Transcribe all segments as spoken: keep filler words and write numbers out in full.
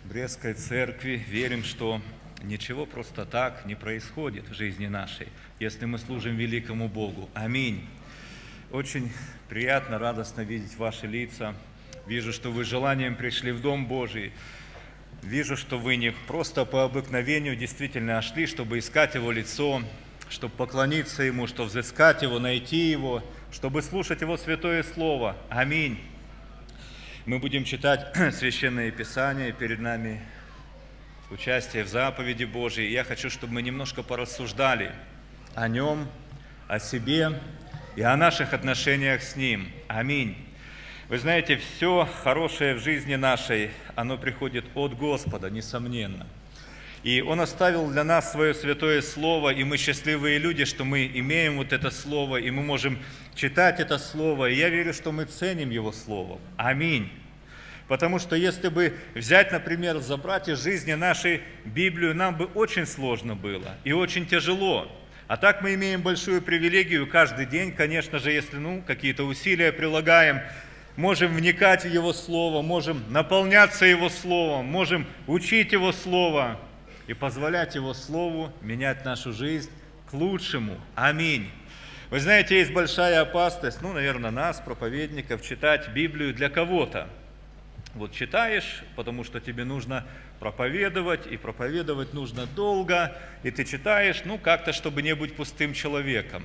Брестской церкви верим, что ничего просто так не происходит в жизни нашей, если мы служим великому Богу. Аминь. Очень приятно, радостно видеть ваши лица. Вижу, что вы желанием пришли в Дом Божий. Вижу, что вы не просто по обыкновению действительно шли, чтобы искать Его лицо, чтобы поклониться Ему, чтобы взыскать Его, найти Его, чтобы слушать Его святое Слово. Аминь. Мы будем читать Священное Писание, перед нами участие в заповеди Божьей. Я хочу, чтобы мы немножко порассуждали о Нем, о себе и о наших отношениях с Ним. Аминь. Вы знаете, все хорошее в жизни нашей, оно приходит от Господа, несомненно. И Он оставил для нас Свое святое Слово, и мы счастливые люди, что мы имеем вот это Слово, и мы можем читать это Слово, и я верю, что мы ценим Его Слово. Аминь. Потому что если бы взять, например, забрать из жизни нашей Библию, нам бы очень сложно было и очень тяжело. А так мы имеем большую привилегию каждый день, конечно же, если ну, какие-то усилия прилагаем, можем вникать в Его Слово, можем наполняться Его Словом, можем учить Его Слово и позволять Его Слову менять нашу жизнь к лучшему. Аминь. Вы знаете, есть большая опасность, ну, наверное, нас, проповедников, читать Библию для кого-то. Вот читаешь, потому что тебе нужно проповедовать, и проповедовать нужно долго, и ты читаешь, ну, как-то, чтобы не быть пустым человеком.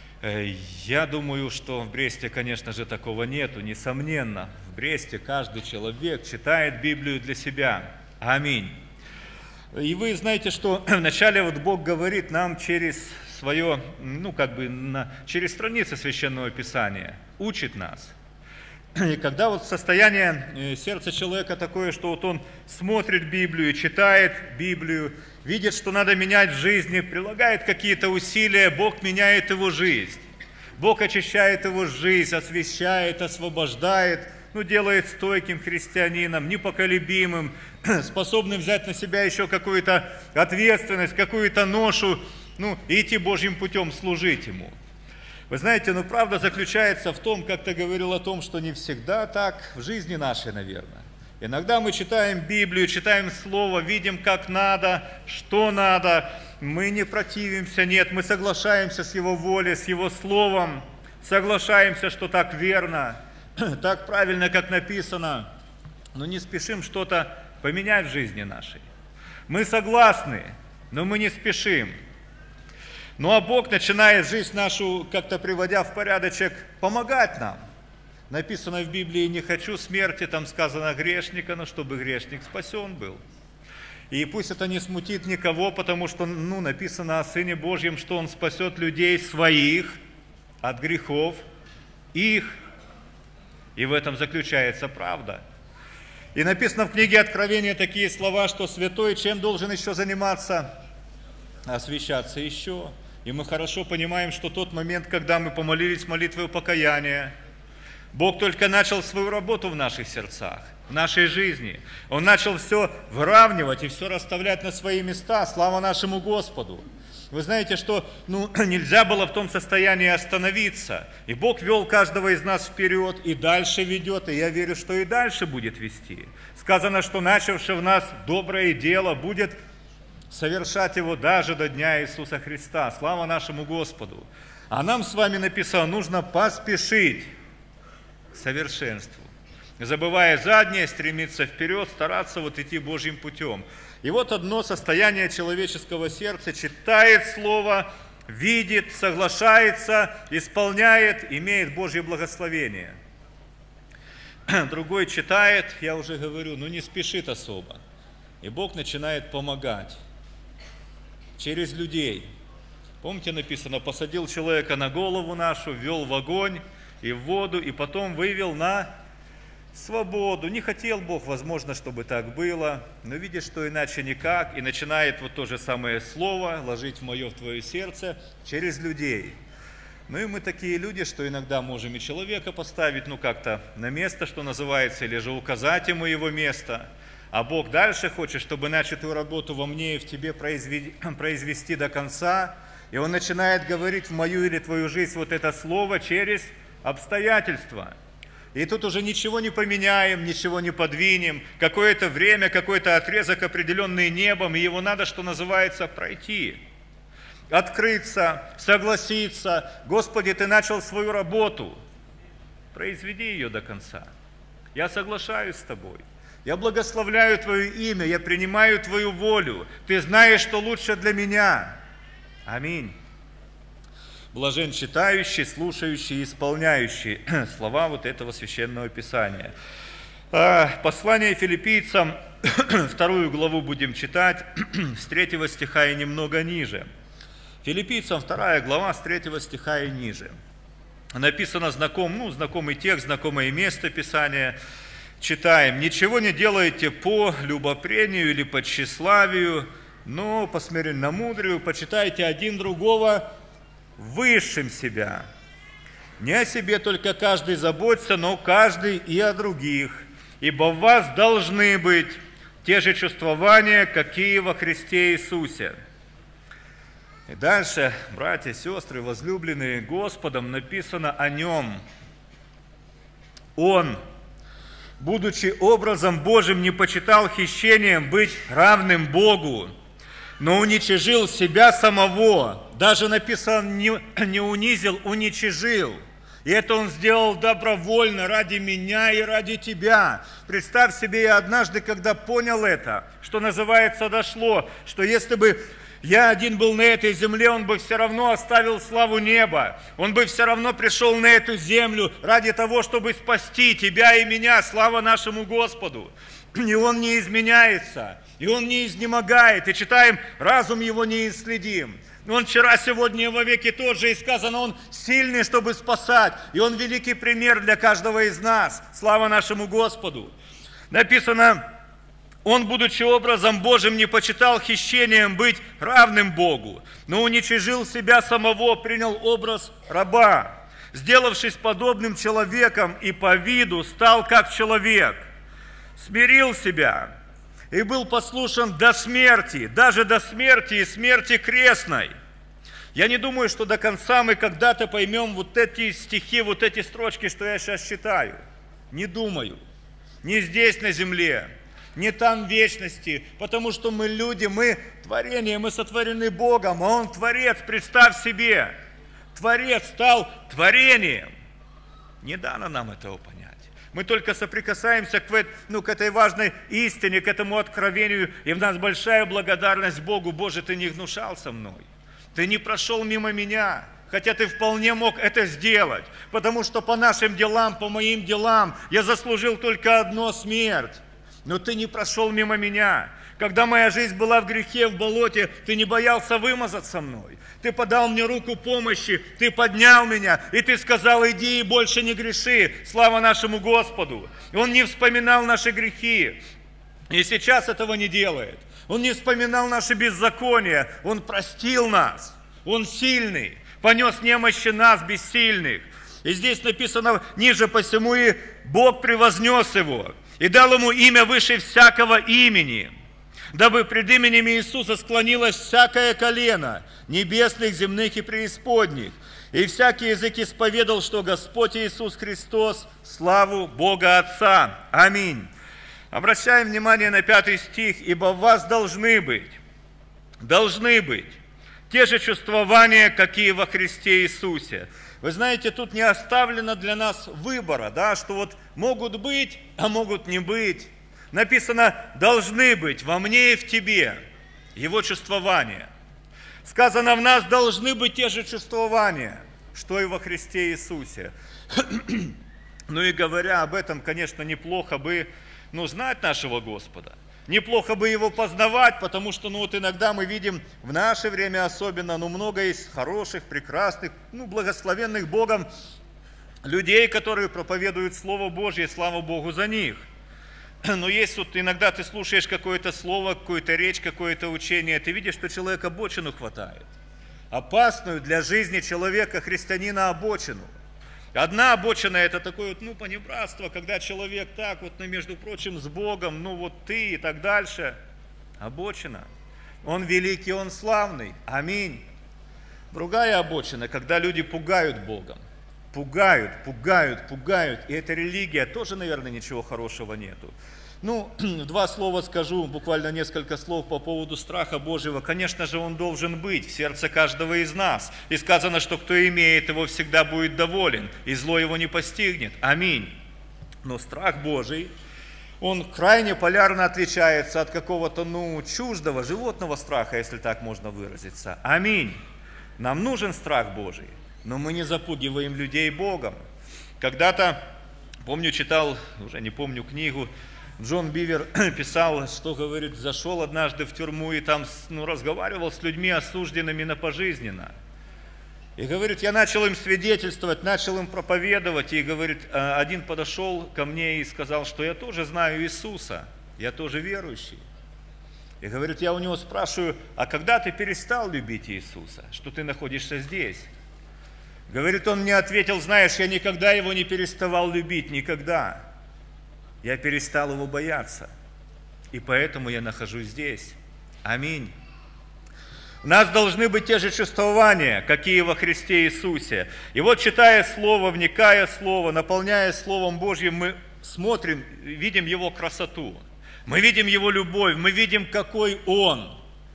Я думаю, что в Бресте, конечно же, такого нету, несомненно. В Бресте каждый человек читает Библию для себя. Аминь. И вы знаете, что вначале вот Бог говорит нам через свое, ну, как бы, на, через страницы Священного Писания, учит нас. И когда вот состояние сердца человека такое, что вот он смотрит Библию, читает Библию, видит, что надо менять в жизни, прилагает какие-то усилия, Бог меняет его жизнь. Бог очищает его жизнь, освящает, освобождает, ну, делает стойким христианином, непоколебимым, способным взять на себя еще какую-то ответственность, какую-то ношу, ну, и идти Божьим путем служить Ему. Вы знаете, ну правда заключается в том, как ты говорил о том, что не всегда так в жизни нашей, наверное. Иногда мы читаем Библию, читаем Слово, видим, как надо, что надо. Мы не противимся, нет, мы соглашаемся с Его волей, с Его Словом, соглашаемся, что так верно, так правильно, как написано, но не спешим что-то поменять в жизни нашей. Мы согласны, но мы не спешим. Ну а Бог начинает жизнь нашу, как-то приводя в порядочек, помогать нам. Написано в Библии: «Не хочу смерти», там сказано грешника, но чтобы грешник спасен был. И пусть это не смутит никого, потому что ну, написано о Сыне Божьем, что Он спасет людей своих от грехов их. И в этом заключается правда. И написано в книге Откровения такие слова, что святой чем должен еще заниматься? Освящаться еще. И мы хорошо понимаем, что тот момент, когда мы помолились молитвой покаяния, Бог только начал свою работу в наших сердцах, в нашей жизни. Он начал все выравнивать и все расставлять на свои места. Слава нашему Господу! Вы знаете, что ну, нельзя было в том состоянии остановиться. И Бог вел каждого из нас вперед и дальше ведет. И я верю, что и дальше будет вести. Сказано, что начавший в нас доброе дело будет совершать его даже до дня Иисуса Христа. Слава нашему Господу! А нам с вами написано, нужно поспешить к совершенству. Забывая заднее, стремиться вперед, стараться вот идти Божьим путем. И вот одно состояние человеческого сердца: читает Слово, видит, соглашается, исполняет, имеет Божье благословение. Другой читает, я уже говорю, но не спешит особо. И Бог начинает помогать. Через людей. Помните, написано, посадил человека на голову нашу, ввел в огонь и в воду, и потом вывел на свободу. Не хотел Бог, возможно, чтобы так было, но видит, что иначе никак, и начинает вот то же самое слово ложить в мое, в твое сердце через людей. Ну и мы такие люди, что иногда можем и человека поставить, ну как-то на место, что называется, или же указать ему его место. А Бог дальше хочет, чтобы начатую работу во мне и в тебе произвести, произвести до конца. И Он начинает говорить в мою или твою жизнь вот это слово через обстоятельства. И тут уже ничего не поменяем, ничего не подвинем. Какое-то время, какой-то отрезок, определенный небом, и его надо, что называется, пройти. Открыться, согласиться. Господи, Ты начал свою работу. Произведи ее до конца. Я соглашаюсь с Тобой. Я благословляю Твое имя, я принимаю Твою волю. Ты знаешь, что лучше для меня. Аминь. Блажен читающий, слушающий и исполняющий слова вот этого священного Писания. Послание филиппийцам, вторую главу будем читать, с третьего стиха и немного ниже. Филиппийцам вторая глава, с третьего стиха и ниже. Написано знаком, ну, знакомый текст, знакомое место Писания. Читаем. «Ничего не делайте по любопрению или по тщеславию, но по смиренномудрию почитайте один другого высшим себя. Не о себе только каждый заботится, но каждый и о других. Ибо в вас должны быть те же чувствования, какие во Христе Иисусе». И дальше, братья, сестры, возлюбленные Господом, написано о Нем. Он, будучи образом Божьим, не почитал хищением быть равным Богу, но уничижил себя самого. Даже написано, не, не унизил, уничижил. И это Он сделал добровольно ради меня и ради тебя. Представь себе, я однажды, когда понял это, что называется, дошло, что если бы я один был на этой земле, Он бы все равно оставил славу неба. Он бы все равно пришел на эту землю ради того, чтобы спасти тебя и меня. Слава нашему Господу. И Он не изменяется, и Он не изнемогает. И читаем, разум Его не исследим. Он вчера, сегодня и вовеки тот же, и сказано, Он сильный, чтобы спасать. И Он великий пример для каждого из нас. Слава нашему Господу. Написано, Он, будучи образом Божьим, не почитал хищением быть равным Богу, но уничижил себя самого, принял образ раба, сделавшись подобным человеком и по виду стал как человек, смирил себя и был послушен до смерти, даже до смерти и смерти крестной. Я не думаю, что до конца мы когда-то поймем вот эти стихи, вот эти строчки, что я сейчас читаю. Не думаю. Не здесь, на земле, не там в вечности, потому что мы люди, мы творение, мы сотворены Богом, а Он Творец, представь себе. Творец стал творением. Не дано нам этого понять. Мы только соприкасаемся к, ну, к этой важной истине, к этому откровению, и в нас большая благодарность Богу. Боже, Ты не гнушался мной, Ты не прошел мимо меня, хотя Ты вполне мог это сделать, потому что по нашим делам, по моим делам я заслужил только одно — смерть. Но Ты не прошел мимо меня. Когда моя жизнь была в грехе, в болоте, Ты не боялся вымазать со мной. Ты подал мне руку помощи, Ты поднял меня, и Ты сказал, иди и больше не греши. Слава нашему Господу. Он не вспоминал наши грехи, и сейчас этого не делает. Он не вспоминал наши беззакония, Он простил нас. Он сильный, понес немощи нас, бессильных. И здесь написано ниже, посему и Бог превознес Его, и дал Ему имя выше всякого имени, дабы пред именем Иисуса склонилось всякое колено, небесных, земных и преисподних, и всякий язык исповедал, что Господь Иисус Христос, славу Бога Отца. Аминь. Обращаем внимание на пятый стих. «Ибо в вас должны быть, должны быть те же чувствования, какие во Христе Иисусе». Вы знаете, тут не оставлено для нас выбора, да, что вот могут быть, а могут не быть. Написано, должны быть во мне и в тебе Его чувствования. Сказано, в нас должны быть те же чувствования, что и во Христе Иисусе. Ну и говоря об этом, конечно, неплохо бы, ну, знать нашего Господа. Неплохо бы Его познавать, потому что, ну, вот иногда мы видим, в наше время особенно, ну, много есть хороших, прекрасных, ну, благословенных Богом людей, которые проповедуют Слово Божье, слава Богу за них. Но есть вот иногда ты слушаешь какое-то слово, какую-то речь, какое-то учение, ты видишь, что человек обочину хватает. Опасную для жизни человека, христианина, обочину. Одна обочина — это такое вот, ну, понебратство, когда человек так вот, ну, между прочим, с Богом, ну, вот ты и так дальше. Обочина. Он великий, Он славный. Аминь. Другая обочина, когда люди пугают Богом. пугают, пугают, пугают. И эта религия тоже, наверное, ничего хорошего нету. Ну, два слова скажу, буквально несколько слов по поводу страха Божьего. Конечно же, он должен быть в сердце каждого из нас. И сказано, что кто имеет его, всегда будет доволен, и зло его не постигнет. Аминь. Но страх Божий, он крайне полярно отличается от какого-то, ну, чуждого, животного страха, если так можно выразиться. Аминь. Нам нужен страх Божий, но мы не запугиваем людей Богом. Когда-то, помню, читал, уже не помню книгу, Джон Бивер писал, что, говорит, зашел однажды в тюрьму и там, ну, разговаривал с людьми, осужденными на пожизненно. И, говорит, я начал им свидетельствовать, начал им проповедовать, и, говорит, один подошел ко мне и сказал, что я тоже знаю Иисуса, я тоже верующий. И, говорит, я у него спрашиваю, а когда ты перестал любить Иисуса, что ты находишься здесь? Говорит, он мне ответил, знаешь, я никогда его не переставал любить, никогда. Я перестал его бояться, и поэтому я нахожусь здесь. Аминь. У нас должны быть те же чувствования, какие во Христе Иисусе. И вот, читая Слово, вникая в Слово, наполняя Словом Божьим, мы смотрим, видим Его красоту, мы видим Его любовь, мы видим, какой Он.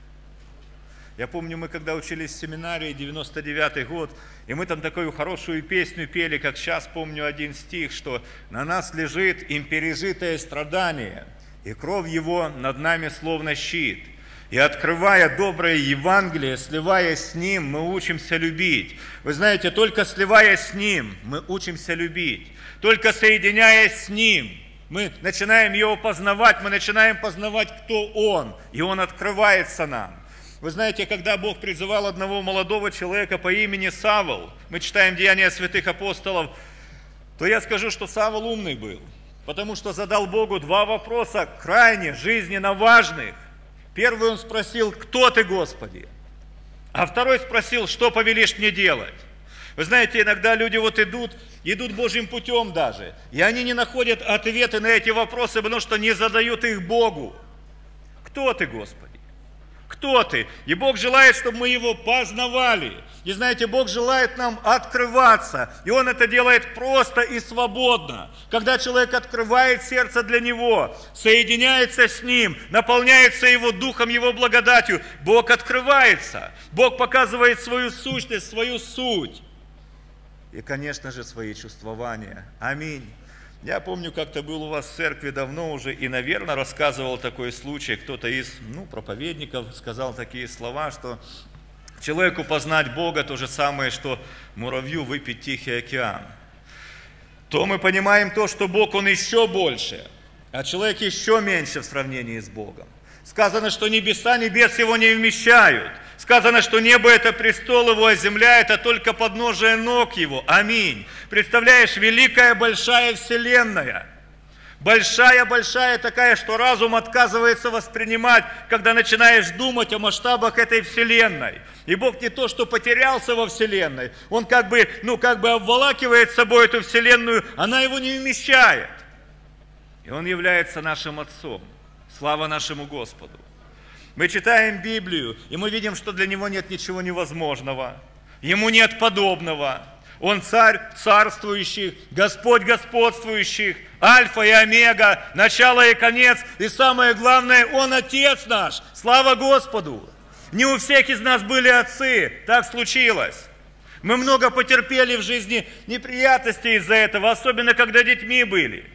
Я помню, мы когда учились в семинарии, девяносто девятый год, и мы там такую хорошую песню пели, как сейчас помню один стих, что «На нас лежит им пережитое страдание, и кровь Его над нами словно щит». И открывая доброе Евангелие, сливаясь с Ним, мы учимся любить. Вы знаете, только сливаясь с Ним, мы учимся любить. Только соединяясь с Ним, мы начинаем Его познавать, мы начинаем познавать, кто Он, и Он открывается нам. Вы знаете, когда Бог призывал одного молодого человека по имени Савл, мы читаем Деяния святых апостолов, то я скажу, что Савл умный был, потому что задал Богу два вопроса крайне жизненно важных. Первый он спросил, кто ты, Господи? А второй спросил, что повелишь мне делать? Вы знаете, иногда люди вот идут, идут Божьим путем даже, и они не находят ответы на эти вопросы, потому что не задают их Богу. Кто ты, Господи? Кто ты? И Бог желает, чтобы мы Его познавали. И знаете, Бог желает нам открываться. И Он это делает просто и свободно. Когда человек открывает сердце для Него, соединяется с Ним, наполняется Его Духом, Его благодатью, Бог открывается. Бог показывает свою сущность, свою суть. И, конечно же, свои чувствования. Аминь. Я помню, как-то был у вас в церкви давно уже, и, наверное, рассказывал такой случай, кто-то из ну, проповедников сказал такие слова, что человеку познать Бога то же самое, что муравью выпить Тихий океан. То мы понимаем то, что Бог, Он еще больше, а человек еще меньше в сравнении с Богом. Сказано, что небеса небес Его не вмещают. Сказано, что небо – это престол Его, а земля – это только подножие ног Его. Аминь. Представляешь, великая большая вселенная. Большая-большая такая, что разум отказывается воспринимать, когда начинаешь думать о масштабах этой вселенной. И Бог не то, что потерялся во вселенной, Он как бы, ну, как бы обволакивает собой эту вселенную, она Его не вмещает. И Он является нашим Отцом. Слава нашему Господу. Мы читаем Библию, и мы видим, что для Него нет ничего невозможного. Ему нет подобного. Он царь царствующих, Господь господствующих, Альфа и Омега, начало и конец. И самое главное, Он Отец наш. Слава Господу! Не у всех из нас были отцы, так случилось. Мы много потерпели в жизни неприятностей из-за этого, особенно когда детьми были.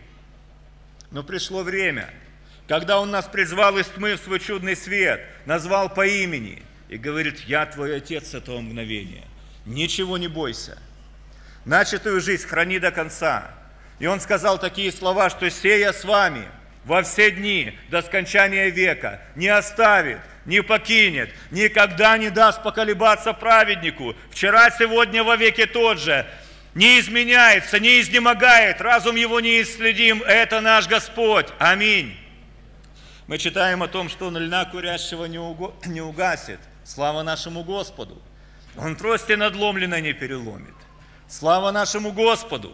Но пришло время, когда Он нас призвал из тьмы в свой чудный свет, назвал по имени и говорит, я твой Отец с этого мгновения. Ничего не бойся. Начатую жизнь храни до конца. И Он сказал такие слова, что сея с вами во все дни до скончания века не оставит, не покинет, никогда не даст поколебаться праведнику. Вчера, сегодня, во веки тот же. Не изменяется, не изнемогает, разум Его неисследим. Это наш Господь. Аминь. Мы читаем о том, что Он льна курящего не, уго... не угасит. Слава нашему Господу. Он трости надломленной не переломит. Слава нашему Господу.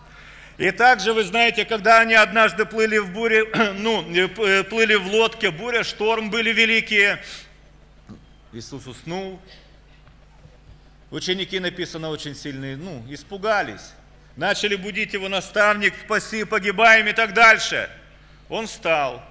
И также, вы знаете, когда они однажды плыли в буре, ну, плыли в лодке, буря, шторм были великие. Иисус уснул. Ученики, написано, очень сильные, ну, испугались. Начали будить его: наставник, спаси, погибаем и так дальше. Он встал.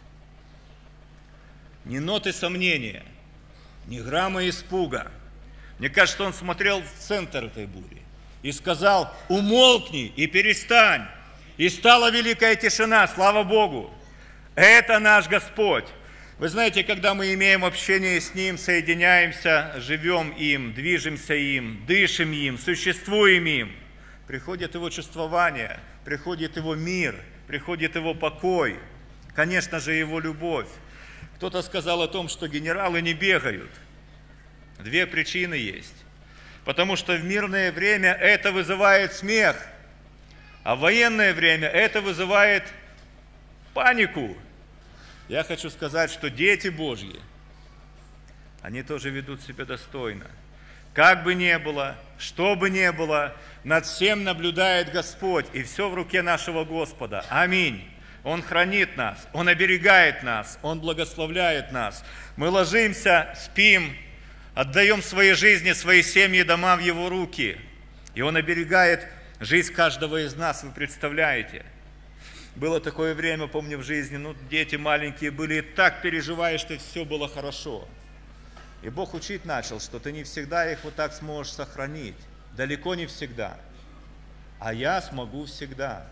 Ни ноты сомнения, ни грамма испуга. Мне кажется, он смотрел в центр этой бури и сказал: умолкни и перестань. И стала великая тишина, слава Богу. Это наш Господь. Вы знаете, когда мы имеем общение с Ним, соединяемся, живем им, движемся им, дышим им, существуем им, приходит Его чувствование, приходит Его мир, приходит Его покой, конечно же, Его любовь. Кто-то сказал о том, что генералы не бегают. Две причины есть. Потому что в мирное время это вызывает смех, а в военное время это вызывает панику. Я хочу сказать, что дети Божьи, они тоже ведут себя достойно. Как бы ни было, что бы ни было, над всем наблюдает Господь, и все в руке нашего Господа. Аминь. Он хранит нас, Он оберегает нас, Он благословляет нас. Мы ложимся, спим, отдаем свои жизни, свои семьи, дома в Его руки. И Он оберегает жизнь каждого из нас, вы представляете. Было такое время, помню, в жизни, ну, дети маленькие были, и так переживая, что все было хорошо. И Бог учить начал, что ты не всегда их вот так сможешь сохранить. Далеко не всегда. А я смогу всегда.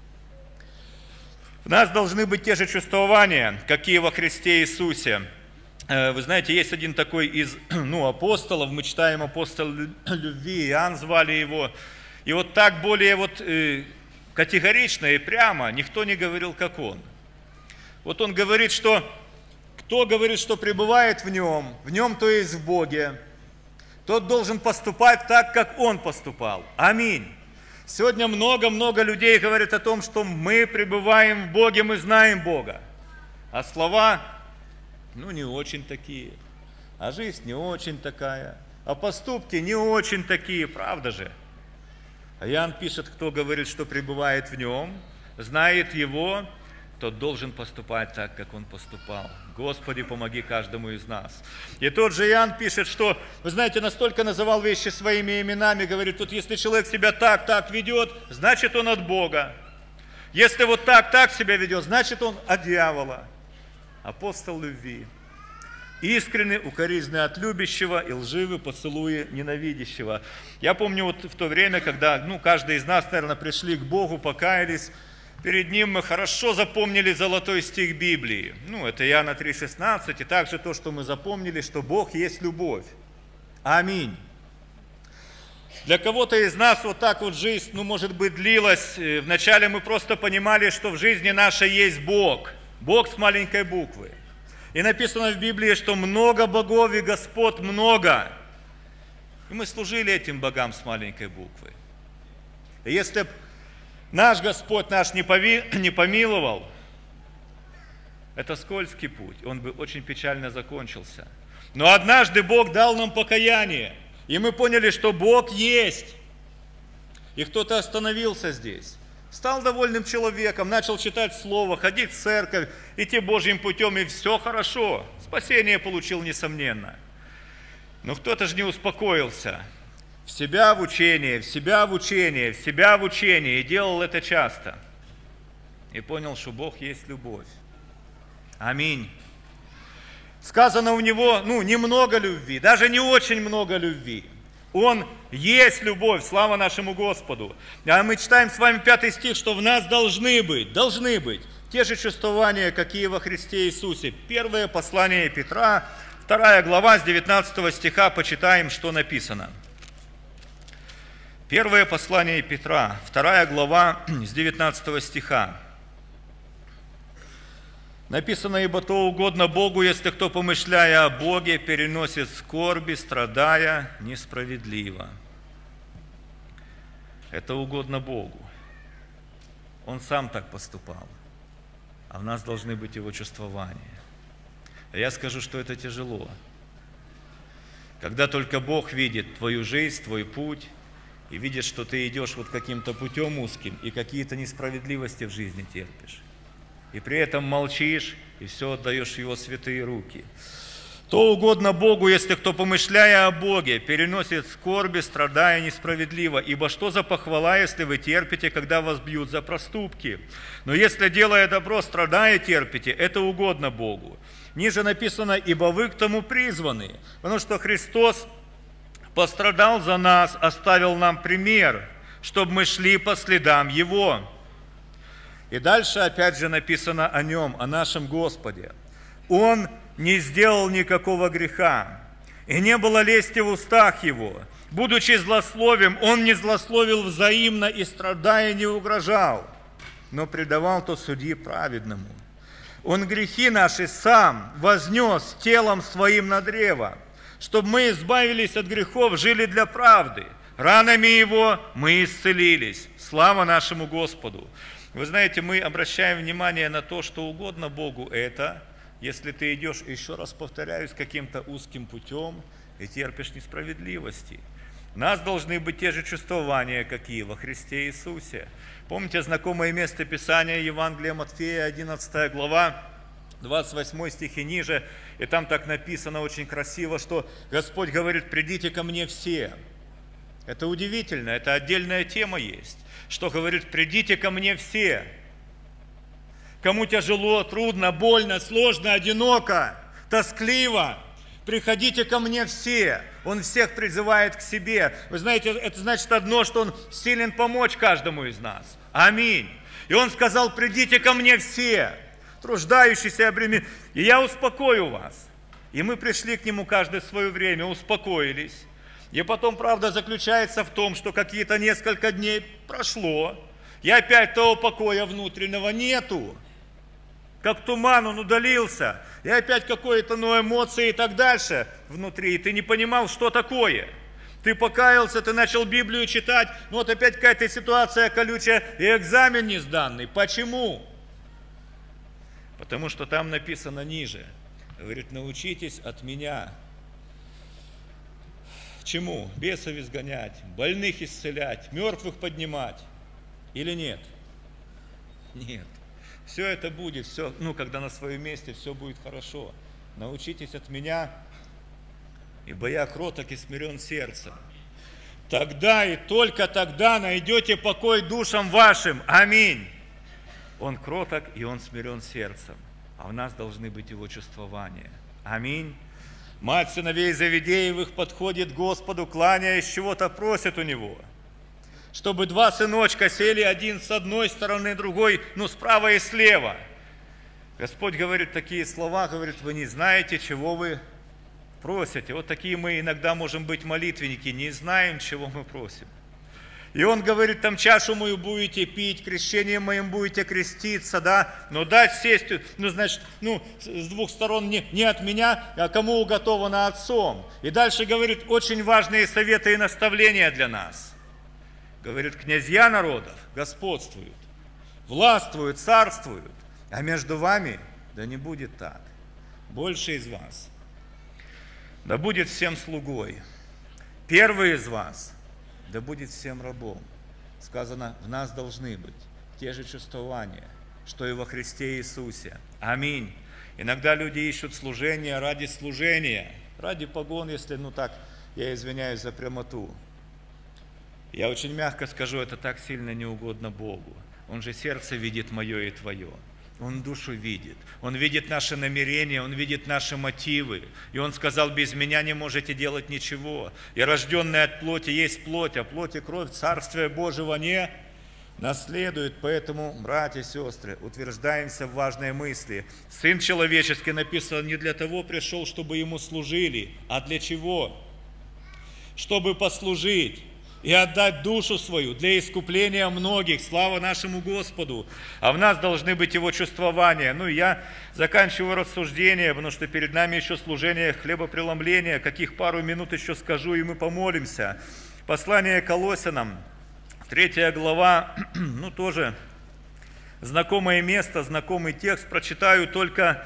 У нас должны быть те же чувствования, какие во Христе Иисусе. Вы знаете, есть один такой из ну, апостолов, мы читаем апостол любви, Иоанн звали его. И вот так более вот... категорично и прямо никто не говорил, как он. Вот он говорит, что кто говорит, что пребывает в нем, в нем, то есть в Боге, тот должен поступать так, как он поступал. Аминь. Сегодня много-много людей говорят о том, что мы пребываем в Боге, мы знаем Бога. А слова, ну, не очень такие. А жизнь не очень такая. А поступки не очень такие, правда же? А Иоанн пишет, кто говорит, что пребывает в нем, знает его, тот должен поступать так, как он поступал. Господи, помоги каждому из нас. И тот же Иоанн пишет, что, вы знаете, настолько называл вещи своими именами, говорит, тут если человек себя так, так ведет, значит он от Бога. Если вот так, так себя ведет, значит он от дьявола. Апостол любви. Искренны, укоризны от любящего и лживы поцелуи ненавидящего. Я помню вот в то время, когда ну, каждый из нас, наверное, пришли к Богу, покаялись, перед Ним мы хорошо запомнили золотой стих Библии. Ну, это Иоанна три шестнадцать, и также то, что мы запомнили, что Бог есть любовь. Аминь. Для кого-то из нас вот так вот жизнь, ну, может быть, длилась. Вначале мы просто понимали, что в жизни нашей есть Бог. Бог с маленькой буквы. И написано в Библии, что много богов и господ много. И мы служили этим богам с маленькой буквы. И если бы наш Господь наш не, пови, не помиловал, это скользкий путь, он бы очень печально закончился. Но однажды Бог дал нам покаяние, и мы поняли, что Бог есть. И кто-то остановился здесь. Стал довольным человеком, начал читать Слово, ходить в церковь, идти Божьим путем, и все хорошо. Спасение получил, несомненно. Но кто-то же не успокоился. В себя в учение, в себя в учение, в себя в учение. И делал это часто. И понял, что Бог есть любовь. Аминь. Сказано у него, ну, немного любви, даже не очень много любви. Он есть любовь, слава нашему Господу. А мы читаем с вами пятый стих, что в нас должны быть, должны быть те же чувствования, какие во Христе Иисусе. Первое послание Петра, вторая глава, с девятнадцатого стиха, почитаем, что написано. Первое послание Петра, вторая глава, с девятнадцатого стиха. Написано, ибо то угодно Богу, если кто, помышляя о Боге, переносит скорби, страдая несправедливо. Это угодно Богу. Он сам так поступал. А в нас должны быть его чувствования. А я скажу, что это тяжело. Когда только Бог видит твою жизнь, твой путь, и видит, что ты идешь вот каким-то путем узким, и какие-то несправедливости в жизни терпишь. И при этом молчишь, и все отдаешь в его святые руки. То угодно Богу, если кто, помышляя о Боге, переносит скорби, страдая несправедливо. Ибо что за похвала, если вы терпите, когда вас бьют за проступки? Но если, делая добро, страдая терпите, это угодно Богу. Ниже написано: ибо вы к тому призваны, потому что Христос пострадал за нас, оставил нам пример, чтобы мы шли по следам Его. И дальше опять же написано о Нем, о нашем Господе. Он не сделал никакого греха, и не было лести в устах Его. Будучи злословием, Он не злословил взаимно и, страдая, не угрожал, но предавал то судьи праведному. Он грехи наши сам вознес телом Своим на древо, чтобы мы избавились от грехов, жили для правды. Ранами Его мы исцелились. Слава нашему Господу! Вы знаете, мы обращаем внимание на то, что угодно Богу это, если ты идешь, еще раз повторяюсь, каким-то узким путем и терпишь несправедливости. У нас должны быть те же чувствования, какие во Христе Иисусе. Помните знакомое место Писания, Евангелие Матфея, одиннадцатая глава, двадцать восьмой стих и ниже, и там так написано очень красиво, что Господь говорит: «Придите ко мне все». Это удивительно, это отдельная тема есть, что говорит: «Придите ко мне все». Кому тяжело, трудно, больно, сложно, одиноко, тоскливо, приходите ко мне все. Он всех призывает к себе. Вы знаете, это значит одно, что Он силен помочь каждому из нас. Аминь. И Он сказал: придите ко мне все, труждающиеся и обремененные, и я успокою вас. И мы пришли к Нему каждое свое время, успокоились. И потом правда заключается в том, что какие-то несколько дней прошло, и опять того покоя внутреннего нету. Как туман он удалился, и опять какие-то ну, эмоции и так дальше внутри, и ты не понимал, что такое. Ты покаялся, ты начал Библию читать, но вот опять какая-то ситуация колючая, и экзамен не сданный. Почему? Потому что там написано ниже, говорит: научитесь от меня. Чему? Бесов изгонять, больных исцелять, мертвых поднимать. Или нет? Нет. Все это будет, все, ну, когда на своем месте, все будет хорошо. Научитесь от меня, ибо я кроток и смирен сердцем. Тогда и только тогда найдете покой душам вашим. Аминь. Он кроток и Он смирен сердцем, а в нас должны быть Его чувствования. Аминь. Мать сыновей Завидеевых подходит к Господу, кланяясь, чего-то просит у Него. Чтобы два сыночка сели один с одной стороны, другой, ну, справа и слева. Господь говорит такие слова, говорит: вы не знаете, чего вы просите. Вот такие мы иногда можем быть молитвенники, не знаем, чего мы просим. И Он говорит: там чашу мою будете пить, крещением моим будете креститься, да, но дать сесть, ну, значит, ну, с двух сторон не, не от меня, а кому уготовано Отцом. И дальше говорит очень важные советы и наставления для нас. Говорит: князья народов господствуют, властвуют, царствуют, а между вами да не будет так. Больше из вас да будет всем слугой, первый из вас да будет всем рабом. Сказано, в нас должны быть те же чувствования, что и во Христе Иисусе. Аминь. Иногда люди ищут служение ради служения, ради погон, если, ну так, я извиняюсь за прямоту. Я очень мягко скажу, это так сильно не угодно Богу. Он же сердце видит мое и твое. Он душу видит. Он видит наши намерения, Он видит наши мотивы. И Он сказал: без меня не можете делать ничего. И рожденный от плоти есть плоть, а плоть и кровь Царствия Божьего не наследует. Поэтому, братья и сестры, утверждаемся в важной мысли. Сын человеческий, написано, не для того пришел, чтобы Ему служили, а для чего? Чтобы послужить и отдать душу свою для искупления многих. Слава нашему Господу! А в нас должны быть Его чувствования. Ну, я заканчиваю рассуждение, потому что перед нами еще служение хлебопреломления. Каких пару минут еще скажу, и мы помолимся. Послание Колоссянам, третья глава, ну, тоже знакомое место, знакомый текст. Прочитаю только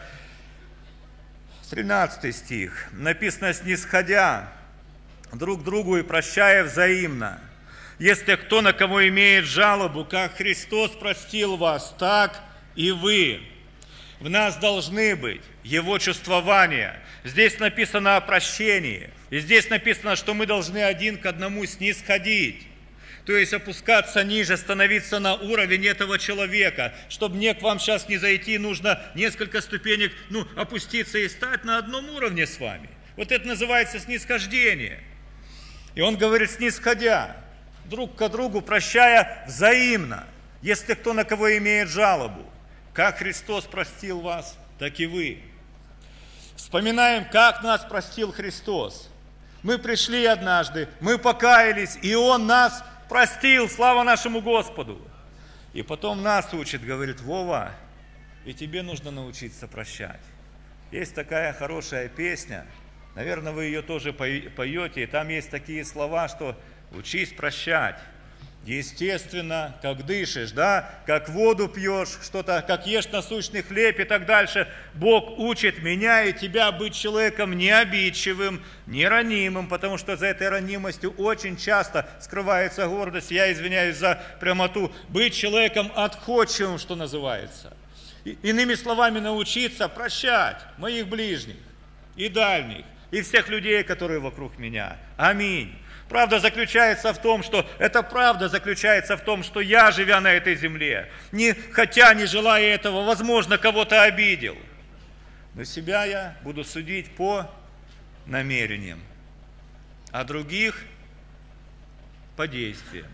тринадцатый стих. Написано: снисходя друг другу и прощая взаимно. Если кто на кого имеет жалобу, как Христос простил вас, так и вы. В нас должны быть Его чувствования. Здесь написано о прощении. И здесь написано, что мы должны один к одному снисходить. То есть опускаться ниже, становиться на уровень этого человека. Чтобы мне к вам сейчас не зайти, нужно несколько ступенек, ну, опуститься и стать на одном уровне с вами. Вот это называется снисхождение. И он говорит, снисходя, друг к другу, прощая взаимно, если кто на кого имеет жалобу. Как Христос простил вас, так и вы. Вспоминаем, как нас простил Христос. Мы пришли однажды, мы покаялись, и Он нас простил, слава нашему Господу. И потом нас учит, говорит, Вова, и тебе нужно научиться прощать. Есть такая хорошая песня, наверное, вы ее тоже поете, и там есть такие слова, что учись прощать. Естественно, как дышишь, да, как воду пьешь, что-то, как ешь насущный хлеб и так дальше. Бог учит меня и тебя быть человеком не обидчивым, не ранимым, потому что за этой ранимостью очень часто скрывается гордость. Я извиняюсь за прямоту. Быть человеком отходчивым, что называется. И, иными словами, научиться прощать моих ближних и дальних, и всех людей, которые вокруг меня. Аминь. Правда заключается в том, что, эта правда заключается в том, что я, живя на этой земле, не хотя, не желая этого, возможно, кого-то обидел. Но себя я буду судить по намерениям, а других по действиям.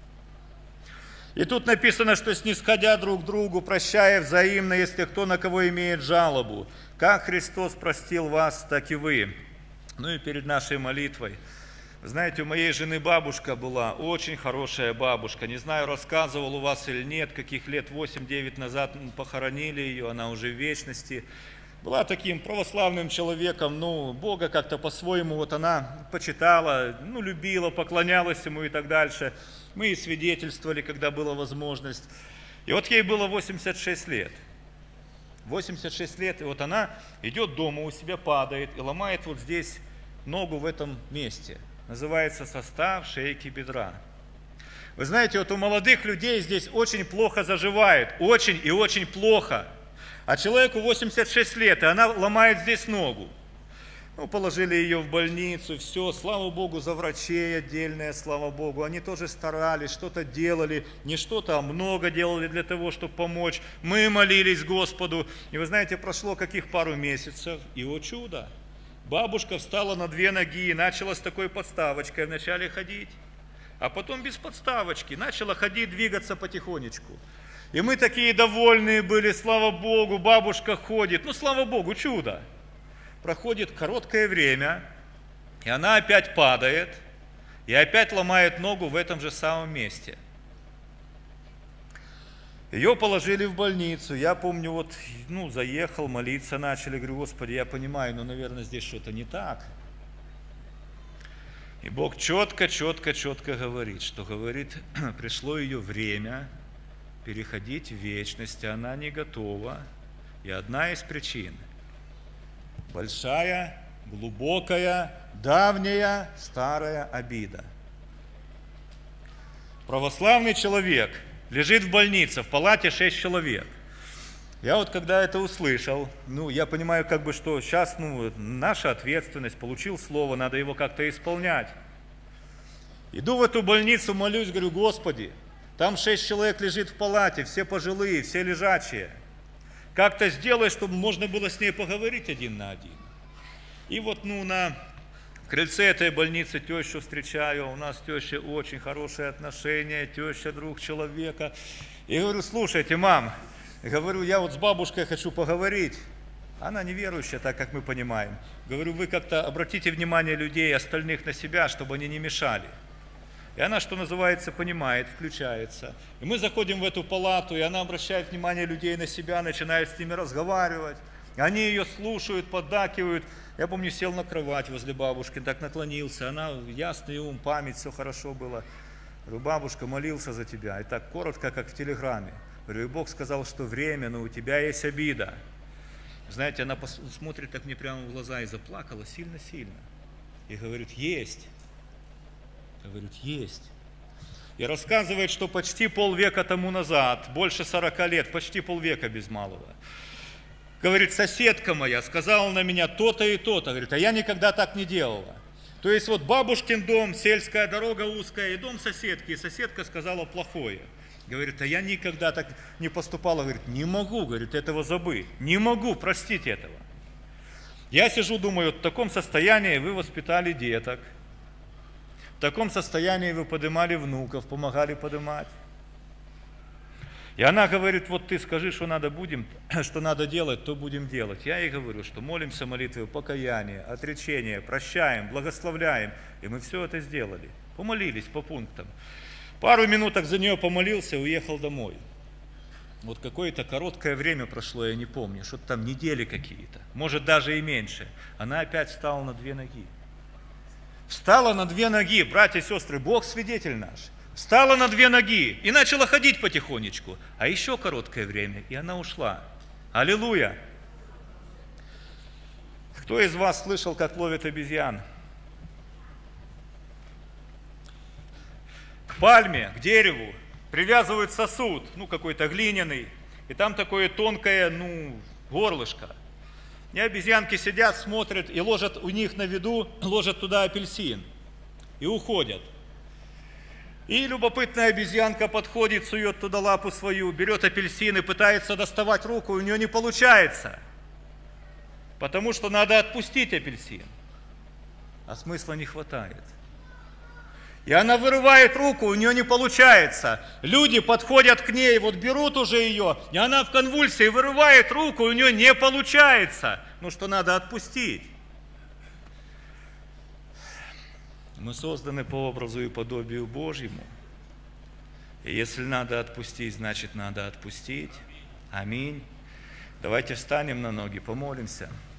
И тут написано, что снисходя друг к другу, прощая взаимно, если кто на кого имеет жалобу, как Христос простил вас, так и вы. Ну и перед нашей молитвой. Знаете, у моей жены бабушка была, очень хорошая бабушка. Не знаю, рассказывал у вас или нет, каких лет восемь-девять назад похоронили ее, она уже в вечности. Была таким православным человеком, ну, Бога как-то по-своему, вот она почитала, ну, любила, поклонялась Ему и так дальше. Мы и свидетельствовали, когда была возможность. И вот ей было восемьдесят шесть лет. восемьдесят шесть лет, и вот она идет дома, у себя падает и ломает вот здесь ногу в этом месте. Называется состав шейки бедра. Вы знаете, вот у молодых людей здесь очень плохо заживает, очень и очень плохо. А человеку восемьдесят шесть лет, и она ломает здесь ногу. Ну, положили ее в больницу, все, слава Богу, за врачей отдельное, слава Богу. Они тоже старались, что-то делали, не что-то, а много делали для того, чтобы помочь. Мы молились Господу. И вы знаете, прошло каких пару месяцев, и о чудо! Бабушка встала на две ноги и начала с такой подставочкой вначале ходить, а потом без подставочки начала ходить, двигаться потихонечку. И мы такие довольные были, слава Богу, бабушка ходит. Ну, слава Богу, чудо. Проходит короткое время, и она опять падает, и опять ломает ногу в этом же самом месте. Ее положили в больницу, я помню, вот, ну, заехал, молиться начали, говорю, Господи, я понимаю, но, наверное, здесь что-то не так. И Бог четко, четко, четко говорит, что говорит, пришло ее время переходить в вечность, а она не готова. И одна из причин – большая, глубокая, давняя, старая обида. Православный человек лежит в больнице, в палате шесть человек. Я вот когда это услышал, ну, я понимаю, как бы, что сейчас, ну, наша ответственность, получил слово, надо его как-то исполнять. Иду в эту больницу, молюсь, говорю, Господи, там шесть человек лежит в палате, все пожилые, все лежачие. Как-то сделай, чтобы можно было с ней поговорить один на один. И вот, ну, на крыльце этой больницы тещу встречаю, у нас с тещей очень хорошие отношения, теща друг человека. И говорю, слушайте, мам, говорю, я вот с бабушкой хочу поговорить. Она неверующая, так как мы понимаем. Говорю, вы как-то обратите внимание людей, остальных на себя, чтобы они не мешали. И она, что называется, понимает, включается. И мы заходим в эту палату, и она обращает внимание людей на себя, начинает с ними разговаривать. Они ее слушают, поддакивают. Я помню, сел на кровать возле бабушки, так наклонился. Она, ясный ум, память, все хорошо было. Говорю, бабушка, молился за тебя. И так коротко, как в телеграмме. Говорю, и Бог сказал, что время, но у тебя есть обида. Знаете, она смотрит так мне прямо в глаза и заплакала сильно-сильно. И говорит, есть. Говорит, есть. И рассказывает, что почти полвека тому назад, больше сорока лет, почти полвека без малого, говорит, соседка моя сказала на меня то-то и то-то, говорит, а я никогда так не делала. То есть вот бабушкин дом, сельская дорога узкая, и дом соседки, и соседка сказала плохое. Говорит, а я никогда так не поступала. Говорит, не могу, говорит, этого забыть. Не могу простить этого. Я сижу, думаю, вот в таком состоянии вы воспитали деток. В таком состоянии вы поднимали внуков, помогали поднимать. И она говорит, вот ты скажи, что надо будем, что надо делать, то будем делать. Я ей говорю, что молимся молитвой покаяния, отречения, прощаем, благословляем. И мы все это сделали. Помолились по пунктам. Пару минуток за нее помолился и уехал домой. Вот какое-то короткое время прошло, я не помню, что-то там недели какие-то, может даже и меньше. Она опять встала на две ноги. Встала на две ноги, братья и сестры, Бог свидетель наш. Встала на две ноги и начала ходить потихонечку. А еще короткое время, и она ушла. Аллилуйя! Кто из вас слышал, как ловят обезьян? К пальме, к дереву привязывают сосуд, ну какой-то глиняный, и там такое тонкое, ну, горлышко. И обезьянки сидят, смотрят, и ложат у них на виду, ложат туда апельсин, и уходят. И любопытная обезьянка подходит, сует туда лапу свою, берет апельсин и пытается доставать руку, и у нее не получается. Потому что надо отпустить апельсин, а смысла не хватает. И она вырывает руку, у нее не получается. Люди подходят к ней, вот берут уже ее, и она в конвульсии вырывает руку, у нее не получается. Ну что надо отпустить. Мы созданы по образу и подобию Божьему. И если надо отпустить, значит надо отпустить. Аминь. Давайте встанем на ноги, помолимся.